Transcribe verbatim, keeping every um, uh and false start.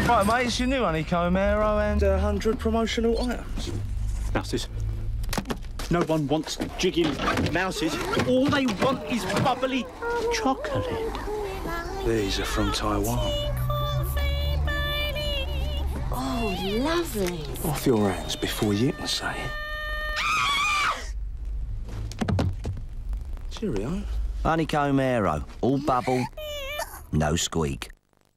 Right, mate, it's your new Honeycomb Aero and a hundred promotional items. Mouses. No one wants jigging mouses. All they want is bubbly chocolate. These are from Taiwan. Oh, lovely. Off your hands before you can say it. Cheerio. Honeycomb Aero. All bubble, no squeak.